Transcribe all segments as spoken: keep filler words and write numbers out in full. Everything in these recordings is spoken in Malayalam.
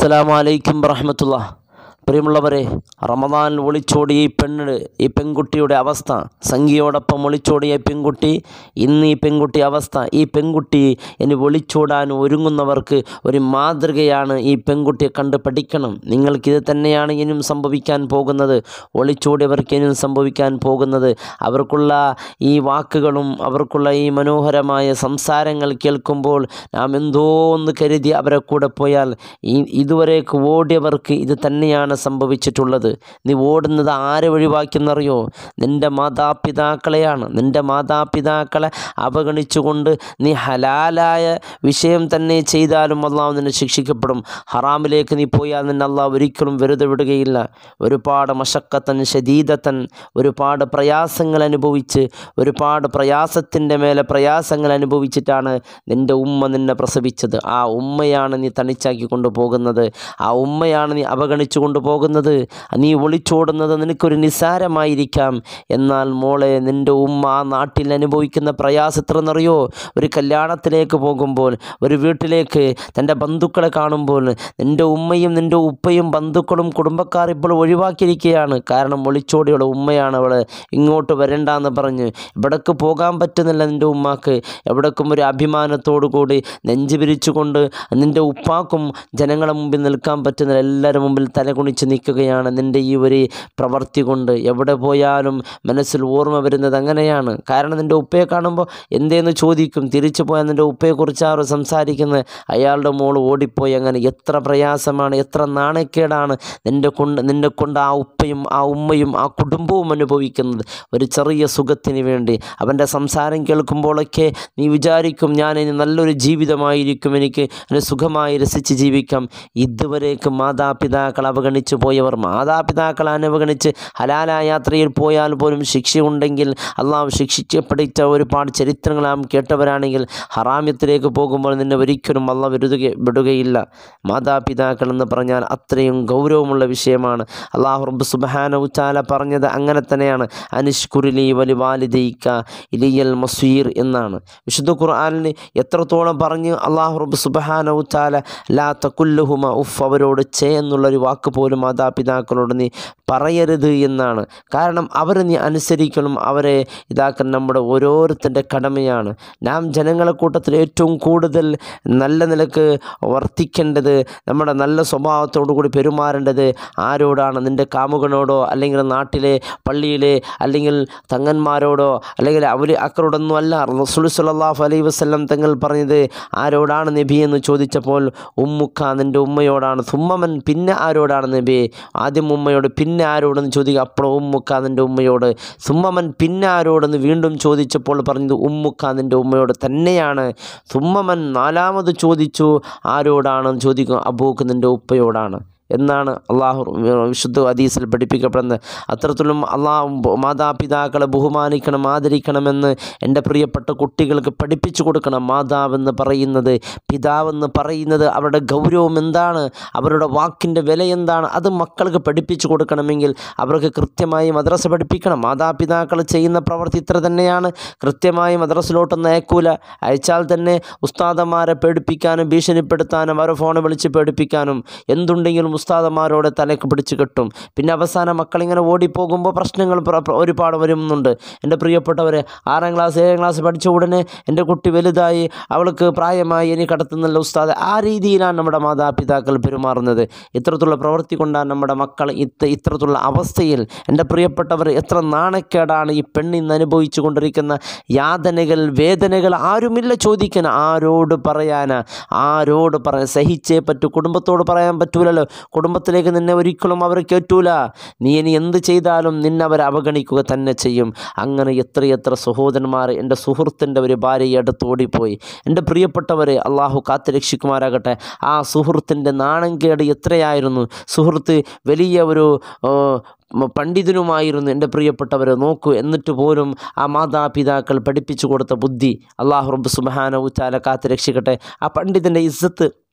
അസ്സലാമു അലൈക്കും വറഹ്മത്തുള്ളാഹി. പ്രിയമുള്ളവരെ, റമദാനിൽ ഒളിച്ചോടിയ ഈ പെണ്ണ് ഈ പെൺകുട്ടിയുടെ അവസ്ഥ, സംഖ്യയോടൊപ്പം ഒളിച്ചോടിയ പെൺകുട്ടി, ഇന്ന് ഈ പെൺകുട്ടി അവസ്ഥ, ഈ പെൺകുട്ടി ഇനി ഒളിച്ചോടാൻ ഒരുങ്ങുന്നവർക്ക് ഒരു മാതൃകയാണ്. ഈ പെൺകുട്ടിയെ കണ്ട് പഠിക്കണം. നിങ്ങൾക്കിത് തന്നെയാണ് ഇനിയും സംഭവിക്കാൻ പോകുന്നത്. ഒളിച്ചോടിയവർക്ക് ഇനിയും സംഭവിക്കാൻ പോകുന്നത്. അവർക്കുള്ള ഈ വാക്കുകളും അവർക്കുള്ള ഈ മനോഹരമായ സംസാരങ്ങൾ കേൾക്കുമ്പോൾ നാം എന്തോ ഒന്ന് കരുതി അവരെ കൂടെ പോയാൽ, ഈ ഇതുവരേക്ക് ഓടിയവർക്ക് ഇത് തന്നെയാണ് സംഭവിച്ചിട്ടുള്ളത്. നീ ഓടുന്നത് ആരെ ഒഴിവാക്കിയെന്നറിയോ? നിൻ്റെ മാതാപിതാക്കളെയാണ്. നിൻ്റെ മാതാപിതാക്കളെ അവഗണിച്ചുകൊണ്ട് നീ ഹലാലായ വിഷയം തന്നെ ചെയ്താലും അള്ളാഹു നിന്നെ ശിക്ഷിക്കപ്പെടും. ഹറാമിലേക്ക് നീ പോയാൽ നിന്നെ അള്ളാഹു ഒരിക്കലും വെറുതെ വിടുകയില്ല. ഒരുപാട് മശക്കത്തൻ ശദീദത്തൻ, ഒരുപാട് പ്രയാസങ്ങൾ അനുഭവിച്ച്, ഒരുപാട് പ്രയാസത്തിൻ്റെ മേലെ പ്രയാസങ്ങൾ അനുഭവിച്ചിട്ടാണ് നിൻ്റെ ഉമ്മ നിന്നെ പ്രസവിച്ചത്. ആ ഉമ്മയാണ് നീ തനിച്ചാക്കി കൊണ്ടുപോകുന്നത്. ആ ഉമ്മയാണ് നീ അവഗണിച്ചു കൊണ്ടുപോകുന്നത്. നീ ഒളിച്ചോടുന്നത് നിനക്കൊരു നിസ്സാരമായിരിക്കാം. എന്നാൽ മോളെ, നിൻ്റെ ഉമ്മ ആ നാട്ടിൽ അനുഭവിക്കുന്ന പ്രയാസം എത്രയെന്നറിയോ? ഒരു കല്യാണത്തിലേക്ക് പോകുമ്പോൾ, ഒരു വീട്ടിലേക്ക് തൻ്റെ ബന്ധുക്കളെ കാണുമ്പോൾ, നിൻ്റെ ഉമ്മയും നിൻ്റെ ഉപ്പയും ബന്ധുക്കളും കുടുംബക്കാർ ഇപ്പോൾ ഒഴിവാക്കിയിരിക്കുകയാണ്. കാരണം ഒളിച്ചോടിയുള്ള ഉമ്മയാണ് അവൾ. ഇങ്ങോട്ട് വരണ്ടെന്ന് പറഞ്ഞ് ഇവിടേക്ക് പോകാൻ പറ്റുന്നില്ല നിൻ്റെ ഉമ്മാക്ക്. എവിടേക്കും ഒരു അഭിമാനത്തോടു കൂടി നെഞ്ച് വിരിച്ചുകൊണ്ട് നിൻ്റെ ഉപ്പാക്കും ജനങ്ങളുടെ മുമ്പിൽ നിൽക്കാൻ പറ്റുന്നില്ല. എല്ലാവരും മുമ്പിൽ തലകുണിച്ച് നിൽക്കുകയാണ് നിൻ്റെ ഈ ഒരു പ്രവൃത്തി കൊണ്ട്. എവിടെ പോയാലും മനസ്സിൽ ഓർമ്മ വരുന്നത് അങ്ങനെയാണ്. കാരണം നിൻ്റെ ഉപ്പയെ കാണുമ്പോൾ എന്തേന്ന് ചോദിക്കും. തിരിച്ചു പോയാൽ നിൻ്റെ ഉപ്പയെക്കുറിച്ചാണ് സംസാരിക്കുന്നത്. അയാളുടെ മോൾ ഓടിപ്പോയി. അങ്ങനെ എത്ര പ്രയാസമാണ്, എത്ര നാണക്കേടാണ് നിൻ്റെ കൊണ്ട് നിന്നെ കൊണ്ട് ആ ഉപ്പയും ആ ഉമ്മയും ആ കുടുംബവും അനുഭവിക്കുന്നത്. ഒരു ചെറിയ സുഖത്തിന് വേണ്ടി. അവൻ്റെ സംസാരം കേൾക്കുമ്പോഴൊക്കെ നീ വിചാരിക്കും, ഞാൻ ഇനി നല്ലൊരു ജീവിതമായിരിക്കും, എനിക്ക് സുഖമായി രസിച്ച് ജീവിക്കാം. ഇതുവരേക്ക് മാതാപിതാക്കൾ അവഗണിച്ച് പോയവർ, മാതാപിതാക്കളെ അവഗണിച്ച് ഹലാലായ യാത്രയിൽ പോയാൽ പോലും ശിക്ഷയുണ്ടെങ്കിൽ അള്ളാഹു ശിക്ഷിക്കപ്പെടിച്ച ഒരുപാട് ചരിത്രങ്ങൾ നാം കേട്ടവരാണെങ്കിൽ, ഹറാമ്യത്തിലേക്ക് പോകുമ്പോൾ നിന്നെ ഒരിക്കലും അള്ളാഹു വിടുക വിടുകയില്ല. മാതാപിതാക്കൾ എന്ന് പറഞ്ഞാൽ അത്രയും ഗൗരവമുള്ള വിഷയമാണ്. അള്ളാഹു റബ്ബ് സുബ്ഹാനഹു വ തആല പറഞ്ഞത് അങ്ങനെ തന്നെയാണ്. അനിഷ്കുരിലി വലി വാലിദൈക ഇലയ്യൽ മസീർ എന്നാണ്. വിശുദ്ധ ഖുർആനിൽ എത്രത്തോളം പറഞ്ഞ് അള്ളാഹു റബ്ബ് സുബ്ഹാനഹു വ തആല ലാ തഖുല്ലുഹുമ ഉഫ്, അവരോട് ചേ എന്നുള്ളൊരു വാക്ക് പോലും മാതാപിതാക്കളോട് നീ പറയരുത് എന്നാണ്. കാരണം അവരെ നീ അനുസരിക്കണം, അവരെ ഇതാക്കാൻ നമ്മുടെ ഓരോരുത്തരുടെ കടമയാണ്. നാം ജനങ്ങളെ കൂട്ടത്തിൽ ഏറ്റവും കൂടുതൽ നല്ല നിലക്ക് വർത്തിക്കേണ്ടത്, നമ്മുടെ നല്ല സ്വഭാവത്തോടു കൂടി പെരുമാറേണ്ടത് ആരോടാണ്? നിൻ്റെ കാമുകനോടോ, അല്ലെങ്കിൽ നാട്ടിലെ പള്ളിയിലെ, അല്ലെങ്കിൽ തങ്ങന്മാരോടോ, അല്ലെങ്കിൽ അവർ അക്കരോടൊന്നും അല്ല. റസൂൽ സ്വല്ലല്ലാഹു അലൈഹി വസല്ലം തങ്ങൾ പറഞ്ഞത് ആരോടാണ് നബി എന്ന് ചോദിച്ചപ്പോൾ ഉമ്മുക്ക, നിൻ്റെ ഉമ്മയോടാണ്. സുമ്മമൻ, പിന്നെ ആരോടാണ് നബി? ആദ്യം ഉമ്മയോട്, പിന്നെ ആരോടെന്ന് ചോദിക്കുക. അപ്പോൾ ഉമ്മുക്ക, നിൻ്റെ ഉമ്മയോട്. സുമ്മമൻ, പിന്നെ ആരോടെന്ന് വീണ്ടും ചോദിച്ചപ്പോൾ പറഞ്ഞത് ഉമ്മുക്ക, നിൻ്റെ ഉമ്മയോട് തന്നെയാണ്. സുമ്മമൻ, നാലാമത് ചോദിച്ചു ആരോടാണെന്ന് ചോദിക്കും. അബൂക്ക്, നിൻ്റെ ഉപ്പയോടാണ് എന്നാണ് അള്ളാഹു വിശുദ്ധ ഹദീസിൽ പഠിപ്പിക്കപ്പെടുന്നത്. അത്തരത്തിലും അള്ളാഹു മാതാപിതാക്കളെ ബഹുമാനിക്കണം, ആദരിക്കണമെന്ന് എൻ്റെ പ്രിയപ്പെട്ട കുട്ടികൾക്ക് പഠിപ്പിച്ചു കൊടുക്കണം. മാതാവെന്ന് പറയുന്നത്, പിതാവെന്ന് പറയുന്നത്, അവരുടെ ഗൗരവം എന്താണ്, അവരുടെ വാക്കിൻ്റെ വില എന്താണ്, അത് മക്കൾക്ക് പഠിപ്പിച്ചു കൊടുക്കണമെങ്കിൽ അവർക്ക് കൃത്യമായി മദ്രസ പഠിപ്പിക്കണം. മാതാപിതാക്കൾ ചെയ്യുന്ന പ്രവൃത്തി ഇത്ര തന്നെയാണ്. കൃത്യമായി മദ്രസയിലോട്ടൊന്നും അയക്കൂല. അയച്ചാൽ തന്നെ ഉസ്താദന്മാരെ പേടിപ്പിക്കാനും ഭീഷണിപ്പെടുത്താനും അവരെ ഫോൺ വിളിച്ച് പേടിപ്പിക്കാനും എന്തുണ്ടെങ്കിലും ഉസ്താദന്മാരോട് തലക്ക് പിടിച്ച് കെട്ടും. പിന്നെ അവസാനം മക്കളിങ്ങനെ ഓടിപ്പോകുമ്പോൾ പ്രശ്നങ്ങൾ ഒരുപാട് വരുന്നുണ്ട്. എൻ്റെ പ്രിയപ്പെട്ടവരെ, ആറാം ക്ലാസ് ഏഴാം ക്ലാസ് പഠിച്ച ഉടനെ എൻ്റെ കുട്ടി വലുതായി, അവൾക്ക് പ്രായമായി, ഇനി കടത്തുന്നില്ല ഉസ്താദ്. ആ രീതിയിലാണ് നമ്മുടെ മാതാപിതാക്കൾ പെരുമാറുന്നത്. ഇത്തരത്തിലുള്ള പ്രവൃത്തി കൊണ്ടാണ് നമ്മുടെ മക്കൾ ഇത്ത ഇത്തരത്തിലുള്ള അവസ്ഥയിൽ. എൻ്റെ പ്രിയപ്പെട്ടവർ, എത്ര നാണക്കേടാണ് ഈ പെണ്ണിന്ന് അനുഭവിച്ചു കൊണ്ടിരിക്കുന്ന യാതനകൾ, വേദനകൾ. ആരുമില്ല ചോദിക്കാൻ. ആരോട് പറയാനാ? ആരോട് പറയാൻ? സഹിച്ചേ പറ്റൂ. കുടുംബത്തോട് പറയാൻ പറ്റൂലല്ലോ. കുടുംബത്തിലേക്ക് നിന്നെ ഒരിക്കലും അവർ കയറ്റൂല. നീ ഇനി എന്ത് ചെയ്താലും നിന്നെ അവർ അവഗണിക്കുക തന്നെ ചെയ്യും. അങ്ങനെ എത്രയെത്ര സഹോദരന്മാർ, എൻ്റെ സുഹൃത്തിൻ്റെ ഒരു ഭാര്യയെ അടുത്തോടിപ്പോയി. എൻ്റെ പ്രിയപ്പെട്ടവരെ, അള്ളാഹു കാത്ത് രക്ഷിക്കുമാരാകട്ടെ. ആ സുഹൃത്തിൻ്റെ നാണംകേട് എത്രയായിരുന്നു. സുഹൃത്ത് വലിയ ഒരു പണ്ഡിതനുമായിരുന്നു. എൻ്റെ പ്രിയപ്പെട്ടവരെ നോക്കൂ. എന്നിട്ട് പോലും ആ മാതാപിതാക്കൾ പഠിപ്പിച്ചു കൊടുത്ത ബുദ്ധി അള്ളാഹു റബ്ബ് സുബ്ഹാനഹു വ തആല കാത്ത് രക്ഷിക്കട്ടെ. ആ പണ്ഡിതൻ്റെ ഇസ്സത്ത്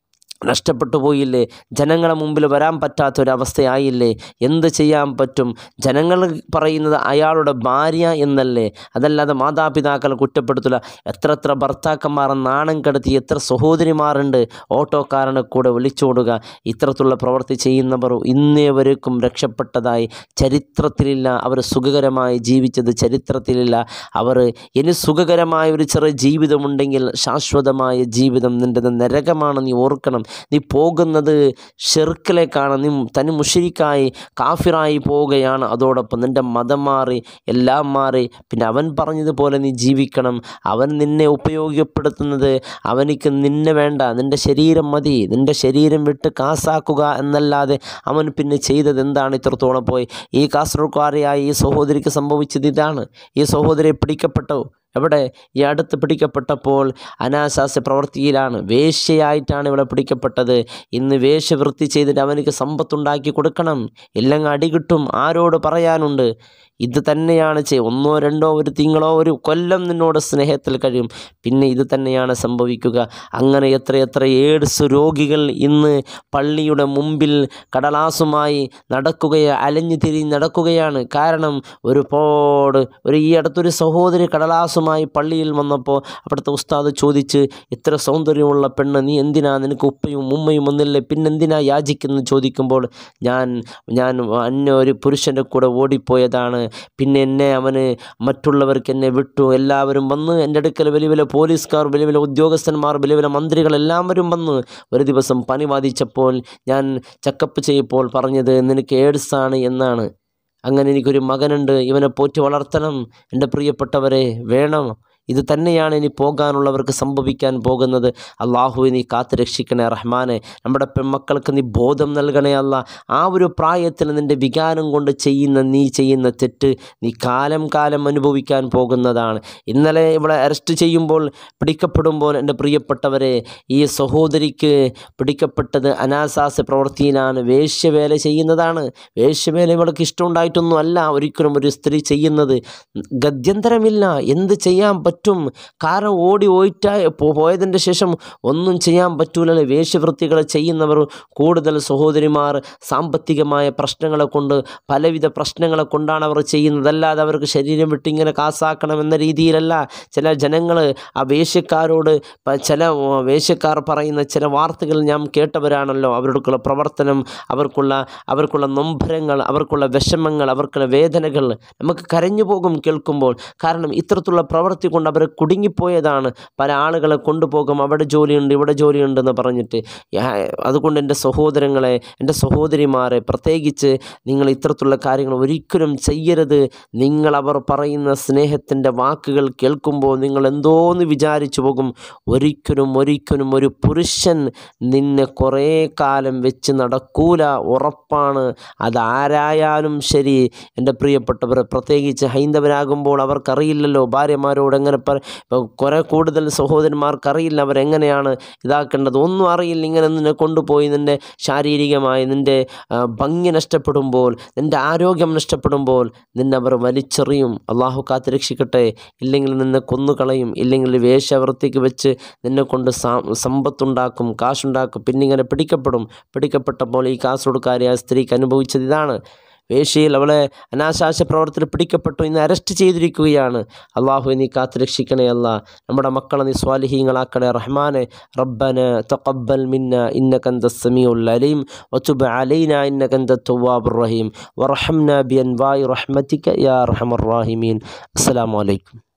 നഷ്ടപ്പെട്ടു പോയില്ലേ? ജനങ്ങളെ മുമ്പിൽ വരാൻ പറ്റാത്തൊരവസ്ഥയായില്ലേ? എന്ത് ചെയ്യാൻ പറ്റും? ജനങ്ങൾ പറയുന്നത് അയാളുടെ ഭാര്യ എന്നല്ലേ, അതല്ലാതെ മാതാപിതാക്കളെ കുറ്റപ്പെടുത്തില്ല. എത്ര എത്ര ഭർത്താക്കന്മാർ നാണം കെടുത്തി എത്ര സഹോദരിമാരുണ്ട് ഓട്ടോക്കാരനെ കൂടെ വിളിച്ചോടുക. ഇത്തരത്തിലുള്ള പ്രവൃത്തി ചെയ്യുന്നവർ ഇന്നേവരേക്കും രക്ഷപ്പെട്ടതായി ചരിത്രത്തിലില്ല. അവർ സുഖകരമായി ജീവിച്ചത് ചരിത്രത്തിലില്ല. അവർ ഇനി സുഖകരമായ ഒരു ചെറിയ ജീവിതമുണ്ടെങ്കിൽ ശാശ്വതമായ ജീവിതം നിൻ്റെത് നരകമാണ്. നീ ഓർക്കണം, നീ പോകുന്നത് ഷിർക്കിലേക്കാണ്. നീ തനി മുശ്രിക്കായി കാഫിറായി പോവുകയാണ്. അതോടൊപ്പം നിൻ്റെ മതം മാറി, എല്ലാം മാറി. പിന്നെ അവൻ പറഞ്ഞതുപോലെ നീ ജീവിക്കണം. അവൻ നിന്നെ ഉപയോഗപ്പെടുത്തുന്നത് അവനിക്ക് നിന്നെ വേണ്ട, നിൻ്റെ ശരീരം മതി, നിൻ്റെ ശരീരം വിട്ട് കാസാക്കുക എന്നല്ലാതെ അവൻ പിന്നെ ചെയ്തത് എന്താണ്? ഇത്രത്തോളം പോയി ഈ കാസർഗോഡുകാരിയായ ഈ സഹോദരിക്ക് സംഭവിച്ചത് ഇതാണ്. ഈ സഹോദരി പിടിക്കപ്പെട്ടു. എവിടെ? ഈ അടുത്ത് പിടിക്കപ്പെട്ടപ്പോൾ അനാശാസ്യ പ്രവൃത്തിയിലാണ്. വേശ്യയായിട്ടാണ് ഇവിടെ പിടിക്കപ്പെട്ടത്. ഇന്ന് വേശ്യവൃത്തി ചെയ്തിട്ട് അവനിക്ക് സമ്പത്തുണ്ടാക്കി കൊടുക്കണം, ഇല്ലെങ്കിൽ അടി കിട്ടും. ആരോട് പറയാനുണ്ട്? ഇത് തന്നെയാണ് ചെയ്യും. ഒന്നോ രണ്ടോ ഒരു തിങ്കളോ ഒരു കൊല്ലം നിന്നോട് സ്നേഹത്തിൽ കഴിയും, പിന്നെ ഇത് തന്നെയാണ് സംഭവിക്കുക. അങ്ങനെ എത്രയെത്ര എയ്ഡ്സ് രോഗികൾ ഇന്ന് പള്ളിയുടെ മുമ്പിൽ കടലാസുമായി നടക്കുകയാണ്, അലഞ്ഞു തിരിഞ്ഞ് നടക്കുകയാണ്. കാരണം ഒരുപാട് ഒരു ഈ അടുത്തൊരു സഹോദരി കടലാസുമായി പള്ളിയിൽ വന്നപ്പോൾ അവിടുത്തെ ഉസ്താദ് ചോദിച്ച്, ഇത്ര സൗന്ദര്യമുള്ള പെണ്ണ് നീ എന്തിനാ, നിനക്ക് ഉപ്പയും ഉമ്മയും ഒന്നില്ലേ, പിന്നെന്തിനാ യാചിക്കുന്നു ചോദിക്കുമ്പോൾ ഞാൻ ഞാൻ അന്യ ഒരു പുരുഷൻ്റെ കൂടെ ഓടിപ്പോയതാണ്, പിന്നെ എന്നെ അവന് മറ്റുള്ളവർക്ക് എന്നെ വിട്ടു. എല്ലാവരും വന്ന് എൻ്റെ അടുക്കൽ, വലിയ വലിയ പോലീസുകാർ, വലിയ വലിയ ഉദ്യോഗസ്ഥന്മാർ, വലിയ വലിയ മന്ത്രികൾ എല്ലാവരും വന്ന് ഒരു ദിവസം പനി ബാധിച്ചപ്പോൾ ഞാൻ ചെക്കപ്പ് ചെയ്യപ്പോൾ പറഞ്ഞത് നിനക്ക് എയ്ഡ്സാണ് എന്നാണ്. അങ്ങനെ എനിക്കൊരു മകനുണ്ട്, ഇവനെ പോറ്റി വളർത്തണം. എൻ്റെ പ്രിയപ്പെട്ടവരെ, വേണം. ഇത് തന്നെയാണ് ഇനി പോകാനുള്ളവർക്ക് സംഭവിക്കാൻ പോകുന്നത്. അള്ളാഹുവെ നീ കാത്ത് രക്ഷിക്കണേ റഹ്മാനെ. നമ്മുടെ പെൺമക്കൾക്ക് നീ ബോധം നൽകണേ അല്ല. ആ ഒരു പ്രായത്തിൽ നിൻ്റെ വികാരം കൊണ്ട് ചെയ്യുന്ന നീ ചെയ്യുന്ന തെറ്റ് നീ കാലം കാലം അനുഭവിക്കാൻ പോകുന്നതാണ്. ഇന്നലെ ഇവിടെ അറസ്റ്റ് ചെയ്യുമ്പോൾ, പിടിക്കപ്പെടുമ്പോൾ എൻ്റെ പ്രിയപ്പെട്ടവരെ, ഈ സഹോദരിക്ക് പിടിക്കപ്പെട്ടത് അനാശാസ്യ പ്രവൃത്തിയിലാണ്. വേശ്യവേല ചെയ്യുന്നതാണ്. വേശ്യവേല ഇവൾക്ക് ഇഷ്ടമുണ്ടായിട്ടൊന്നും അല്ല ഒരിക്കലും ഒരു സ്ത്രീ ചെയ്യുന്നത്. ഗത്യന്തരമില്ല, എന്ത് ചെയ്യാൻ പറ്റും? കാരണം ഓടി ഓയിറ്റ പോയതിൻ്റെ ശേഷം ഒന്നും ചെയ്യാൻ പറ്റൂലല്ലോ. വേശ്യവൃത്തികൾ ചെയ്യുന്നവർ കൂടുതൽ സഹോദരിമാർ സാമ്പത്തികമായ പ്രശ്നങ്ങളെ കൊണ്ട്, പലവിധ പ്രശ്നങ്ങളെ കൊണ്ടാണ് അവർ ചെയ്യുന്നത്. അല്ലാതെ അവർക്ക് ശരീരം വിട്ടിങ്ങനെ കാസാക്കണം എന്ന രീതിയിലല്ല. ചില ജനങ്ങൾ ആ വേശ്യക്കാരോട്, ചില വേശ്യക്കാർ പറയുന്ന ചില വാർത്തകൾ ഞാൻ കേട്ടവരാണല്ലോ. അവരുടെ പ്രവർത്തനം, അവർക്കുള്ള അവർക്കുള്ള നൊമ്പരങ്ങൾ, അവർക്കുള്ള വിഷമങ്ങൾ, അവർക്കുള്ള വേദനകൾ നമുക്ക് കരഞ്ഞു പോകും കേൾക്കുമ്പോൾ. കാരണം ഇത്തരത്തിലുള്ള പ്രവൃത്തി കൊണ്ട് അവർ കുടുങ്ങിപ്പോയതാണ്. പല ആളുകളെ കൊണ്ടുപോകും, അവിടെ ജോലിയുണ്ട്, ഇവിടെ ജോലിയുണ്ടെന്ന് പറഞ്ഞിട്ട്. അതുകൊണ്ട് എൻ്റെ സഹോദരങ്ങളെ, എൻ്റെ സഹോദരിമാരെ, പ്രത്യേകിച്ച് നിങ്ങൾ ഇത്തരത്തിലുള്ള കാര്യങ്ങൾ ഒരിക്കലും ചെയ്യരുത്. നിങ്ങൾ അവർ പറയുന്ന സ്നേഹത്തിൻ്റെ വാക്കുകൾ കേൾക്കുമ്പോൾ നിങ്ങൾ എന്തോന്ന് വിചാരിച്ചു പോകും. ഒരിക്കലും ഒരിക്കലും ഒരു പുരുഷൻ നിന്നെ കുറേ കാലം വെച്ച് നടക്കൂല, ഉറപ്പാണ്. അതാരായാലും ശരി. എൻ്റെ പ്രിയപ്പെട്ടവർ, പ്രത്യേകിച്ച് ഹൈന്ദവരാകുമ്പോൾ അവർക്കറിയില്ലല്ലോ ഭാര്യമാരോട് എങ്ങനെ കുറേ കൂടുതൽ സഹോദരന്മാർക്കറിയില്ല അവരെങ്ങനെയാണ് ഇതാക്കേണ്ടത്, ഒന്നും അറിയില്ല. ഇങ്ങനെ നിന്നെ കൊണ്ടുപോയി നിൻ്റെ ശാരീരികമായി നിൻ്റെ ഭംഗി നഷ്ടപ്പെടുമ്പോൾ, നിൻ്റെ ആരോഗ്യം നഷ്ടപ്പെടുമ്പോൾ നിന്നെ അവർ വലിച്ചെറിയും. അള്ളാഹു കാത്ത് രക്ഷിക്കട്ടെ. ഇല്ലെങ്കിൽ നിന്നെ കൊന്നുകളയും, ഇല്ലെങ്കിൽ വേശ്യാവൃത്തിക്ക് വെച്ച് നിന്നെ കൊണ്ട് സമ്പത്തുണ്ടാക്കും, കാശുണ്ടാക്കും. പിന്നെ ഇങ്ങനെ പിടിക്കപ്പെടും. പിടിക്കപ്പെട്ടപ്പോൾ ഈ കാസർഗോഡുകാരിയായ സ്ത്രീക്ക് അനുഭവിച്ചത് ഇതാണ്. വേശ്യയിൽ അവളെ അനാശാസ്യ പ്രവർത്തനം പിടിക്കപ്പെട്ടു, ഇന്ന് അറസ്റ്റ് ചെയ്തിരിക്കുകയാണ്. അള്ളാഹു നീ കാത്ത് രക്ഷിക്കണേ അല്ല. നമ്മുടെ മക്കളെ നീ സ്വാലിഹീങ്ങളാക്കണേ റഹ്മാനെ. റബ്ബന തഖബ്ബൽ മിന്ന ഇന്നക അൻതസ് സമീഉൽ അലീം വതുബ് അലൈനാ ഇന്നക അൻതത് തവ്വാബുർ റഹീം വറഹംനാ ബിഅൻവാഇ റഹ്മതിക യാ അർഹമർ റാഹിമീൻ. അസ്സലാമു അലൈക്കും.